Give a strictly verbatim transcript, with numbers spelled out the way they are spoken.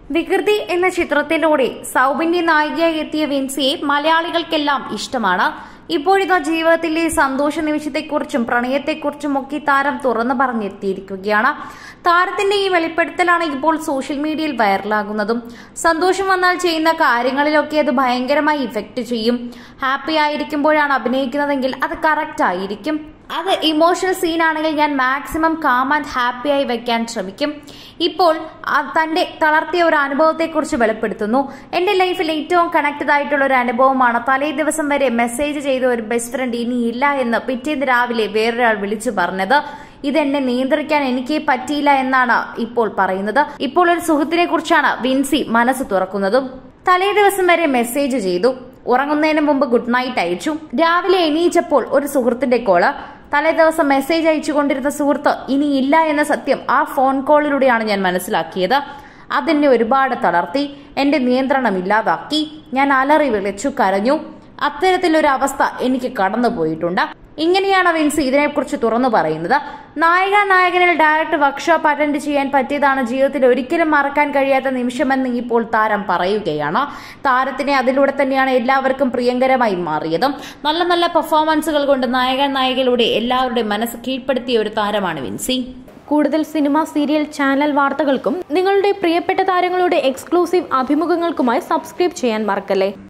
വികൃതി എന്ന ചിത്രത്തിലൂടെ സൗബിന്റെ നായികയായി എത്തിയ വിൻസിയെ മലയാളികൾക്കെല്ലാം ഇഷ്ടമാണ്. ഇപ്പോഴിതാ ജീവിതത്തിലെ സന്തോഷ നിമിഷത്തെക്കുറിച്ചും പ്രണയത്തെക്കുറിച്ചും ഒക്കെ താരം തുറന്നു പറഞ്ഞെത്തിയിരിക്കുകയാണ്. താരത്തിന്റെ ഈ വെളിപ്പെടുത്തലാണ് ഇപ്പോൾ സോഷ്യൽ മീഡിയയിൽ വൈറലാകുന്നതും. സന്തോഷം വന്നാൽ ചെയ്യുന്ന കാര്യങ്ങളിലൊക്കെ അത് ഭയങ്കരമായി ഇഫക്റ്റ് ചെയ്യും. ഹാപ്പി ആയിരിക്കുമ്പോഴാണ് അഭിനയിക്കുന്നതെങ്കിൽ അത് കറക്റ്റ് ആയിരിക്കും. അത് ഇമോഷണൽ സീൻ ആണെങ്കിൽ ഞാൻ മാക്സിമം കാം ആൻഡ് ഹാപ്പി ആയി വെക്കാൻ ശ്രമിക്കും. ഇപ്പോൾ തന്റെ തളർത്തിയ ഒരു അനുഭവത്തെക്കുറിച്ച് വെളിപ്പെടുത്തുന്നു. എന്റെ ലൈഫിൽ ഏറ്റവും കണക്റ്റഡ് ആയിട്ടുള്ള ഒരു അനുഭവമാണ്. തലേ ദിവസം വരെ മെസ്സേജ് ചെയ്ത ഒരു ബെസ്റ്റ് ഫ്രണ്ട് ഇനിയില്ല എന്ന് പിറ്റേന്ന് രാവിലെ വേറൊരാൾ വിളിച്ചു പറഞ്ഞത്. ഇതെന്നെ നിയന്ത്രിക്കാൻ എനിക്ക് പറ്റിയില്ല എന്നാണ് ഇപ്പോൾ പറയുന്നത്. ഇപ്പോൾ ഒരു സുഹൃത്തിനെ കുറിച്ചാണ് വിൻസി മനസ്സ് തുറക്കുന്നതും. തലേ ദിവസം വരെ മെസ്സേജ് ചെയ്തു, ഉറങ്ങുന്നതിന് മുമ്പ് ഗുഡ് നൈറ്റ് അയച്ചു. രാവിലെ എണീച്ചപ്പോൾ ഒരു സുഹൃത്തിന്റെ കോള്. തലേ ദിവസം മെസ്സേജ് അയച്ചുകൊണ്ടിരുന്ന സുഹൃത്ത് ഇനി ഇല്ല എന്ന സത്യം ആ ഫോൺ കോളിലൂടെയാണ് ഞാൻ മനസ്സിലാക്കിയത്. അതെന്നെ ഒരുപാട് തളർത്തി, എന്റെ നിയന്ത്രണം ഇല്ലാതാക്കി. ഞാൻ അലറി വിളിച്ചു കരഞ്ഞു. അത്തരത്തിലൊരു അവസ്ഥ എനിക്ക് കടന്നുപോയിട്ടുണ്ട്. ഇങ്ങനെയാണ് വിൻസി ഇതിനെക്കുറിച്ച് തുറന്നു പറയുന്നത്. നായിക നായകനിൽ ഡയറക്റ്റ് വർക്ക്ഷോപ്പ് അറ്റൻഡ് ചെയ്യാൻ പറ്റിയതാണ് ജീവിതത്തിൽ ഒരിക്കലും മറക്കാൻ കഴിയാത്ത നിമിഷമെന്ന് ഇപ്പോൾ താരം പറയുകയാണ്. താരത്തിനെ അതിലൂടെ തന്നെയാണ് എല്ലാവർക്കും പ്രിയങ്കരമായി മാറിയതും. നല്ല നല്ല പെർഫോമൻസുകൾ കൊണ്ട് നായക നായികയിലൂടെ എല്ലാവരുടെയും മനസ്സ് കീഴ്പ്പെടുത്തിയ ഒരു താരമാണ് വിൻസി. കൂടുതൽ സിനിമ, സീരിയൽ, ചാനൽ വാർത്തകൾക്കും നിങ്ങളുടെ പ്രിയപ്പെട്ട താരങ്ങളുടെ എക്സ്ക്ലൂസീവ് അഭിമുഖങ്ങൾക്കുമായി സബ്സ്ക്രൈബ് ചെയ്യാൻ മറക്കല്ലേ.